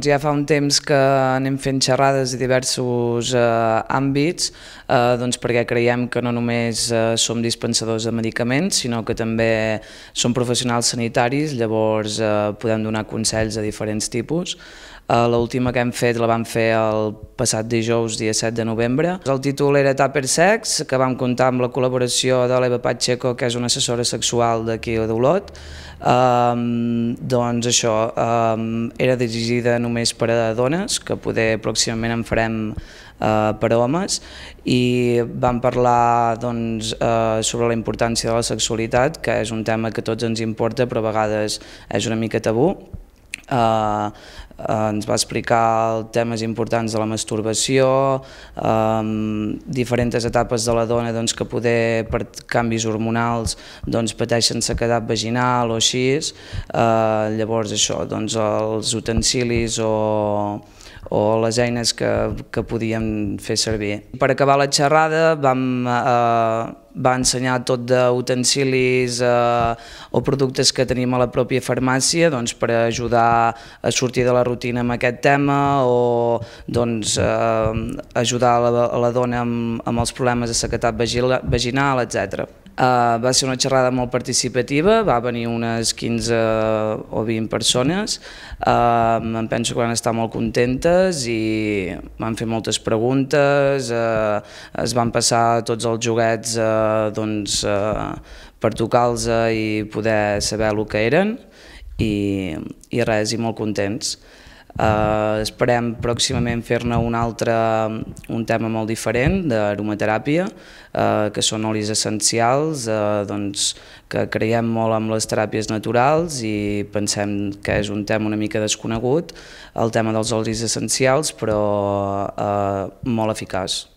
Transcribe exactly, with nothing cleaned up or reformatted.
Ja fa un temps que anem fent xerrades de diversos eh, àmbits, eh, doncs perquè creiem que no només eh, som dispensadors de medicaments, sinó que també som professionals sanitaris, llavors eh, podem donar consells de diferents tipus. Uh, L'última que hem fet la vam fer el passat dijous, dia set de novembre. El títol era Tupper Sex, que vam comptar amb la col·laboració de l'Eva Pacheco, que és una assessora sexual d'aquí d'Olot. Um, doncs això, um, era dirigida només per a dones, que poder pròximament en farem uh, per a homes, i vam parlar doncs, uh, sobre la importància de la sexualitat, que és un tema que a tots ens importa, però a vegades és una mica tabú. Uh, uh, ens va explicar temes importants de la masturbació, um, diferents etapes de la dona doncs, que poder per canvis hormonals doncs, pateixen sequedat vaginal o així, uh, llavors això, doncs, els utensilis o o les eines que, que podíem fer servir. Per acabar la xerrada vam, eh, va ensenyar tot d'utensilis eh, o productes que tenim a la pròpia farmàcia doncs, per ajudar a sortir de la rutina amb aquest tema o doncs, eh, ajudar a la, a la dona amb, amb els problemes de sequedat vaginal, etcètera. Uh, va ser una xerrada molt participativa, va venir unes quinze o vint persones, uh, em penso que van estar molt contentes i van fer moltes preguntes, uh, es van passar tots els joguets uh, doncs, uh, per tocar-los i poder saber el que eren i, i res, i molt contents. Uh, esperem pròximament fer-ne un altre, un tema molt diferent d'aromateràpia, uh, que són olis essencials, uh, doncs, que creiem molt en les teràpies naturals i pensem que és un tema una mica desconegut, el tema dels olis essencials, però uh, molt eficaç.